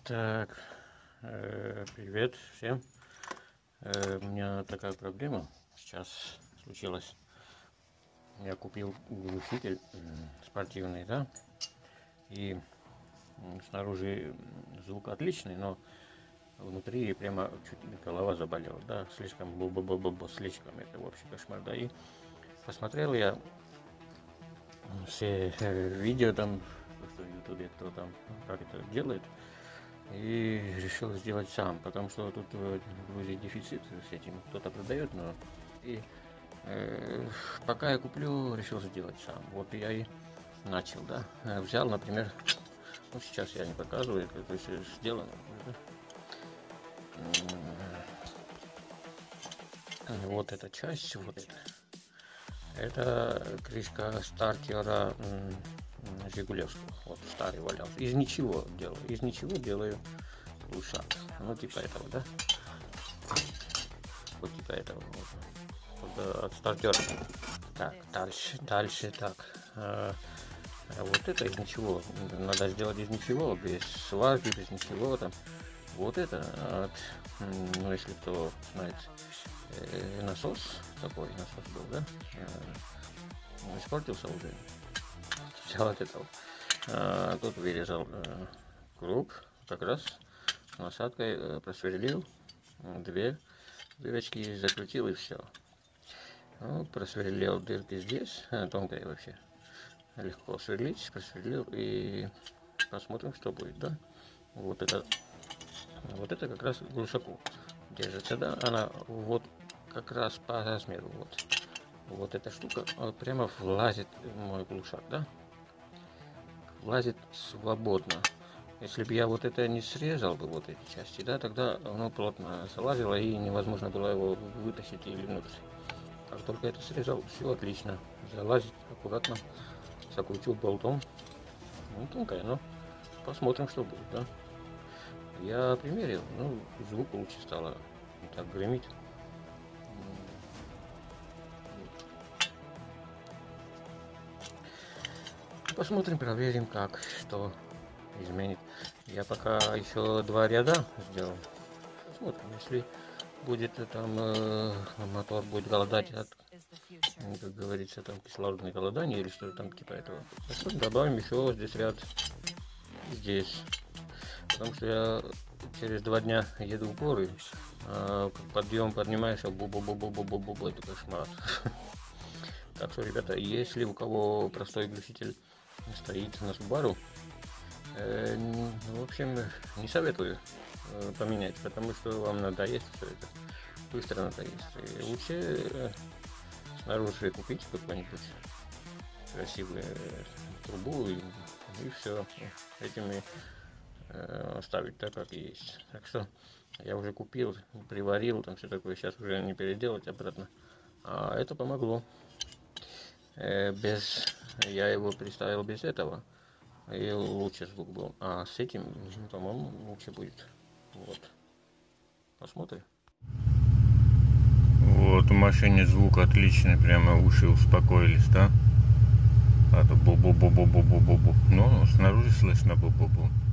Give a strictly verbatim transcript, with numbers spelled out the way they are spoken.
Так, э, привет всем. Э, у меня такая проблема сейчас случилась. Я купил глушитель спортивный, да, и снаружи звук отличный, но внутри прямо чуть голова заболела, да, слишком бу-бу-бу-бу, слишком, это вообще кошмар, да, и посмотрел я все видео там, что в ютубе, кто там, как это делает, и решил сделать сам, потому что тут в Грузии дефицит с этим, кто-то продает, но и э, пока я куплю, решил сделать сам. Вот я и начал, да, взял, например, ну сейчас я не показываю, это все сделано, да? Вот эта часть, вот это, это крышка стартера Жигулевского, вот старый валялся. Из ничего делаю, из ничего делаю глушак. Ну типа этого, да? Вот типа этого. Вот, от стартера. Так, дальше, дальше, так. А, вот это из ничего. Надо сделать из ничего, без сварки, без ничего там. Вот это, от, ну если кто знает, э, насос, такой насос был, да? Э, испортился уже. Взял от этого. А, тут вырезал э, круг, как раз с насадкой э, просверлил, две дырочки закрутил и все. Ну, просверлил дырки здесь, э, тонкая вообще, легко сверлить, просверлил и посмотрим, что будет, да. Вот это, вот это как раз глушаку держится, да, она вот как раз по размеру, вот, вот эта штука прямо влазит в мой глушак, да. Влазит свободно. Если бы я вот это не срезал бы, вот эти части, да, тогда оно плотно залазило и невозможно было его вытащить или внутрь. Как только это срезал, все отлично. Залазит аккуратно, закрутил болтом. Ну, тонкая, но посмотрим, что будет, да. Я примерил, ну, звук лучше стало не так гремить. Посмотрим, проверим, как, что изменит. Я пока еще два ряда сделал. Посмотрим, если будет там э, мотор будет голодать от, как говорится, там кислородное голодание или что-то там типа этого. Добавим еще здесь ряд, здесь. Потому что я через два дня еду в горы, а подъем поднимаешь, а бу-бу-бу-бу-бу-бу-бу, это кошмар. Так что, ребята, если у кого простой глушитель стоит на Subaru, э, в общем, не советую э, поменять, потому что вам надоест все это, быстро надоест. И лучше э, снаружи купить какую-нибудь красивую э, трубу и, и все, этими э, оставить так, как есть. Так что я уже купил, приварил, там все такое, сейчас уже не переделать обратно, а это помогло. Без, я его представил без этого, и лучше звук был, а с этим, по-моему, лучше будет. Вот, посмотрим. Вот в машине звук отличный, прямо уши успокоились, да? А то бу-бу-бу-бу-бу-бу-бу. Ну, снаружи слышно бу-бу-бу.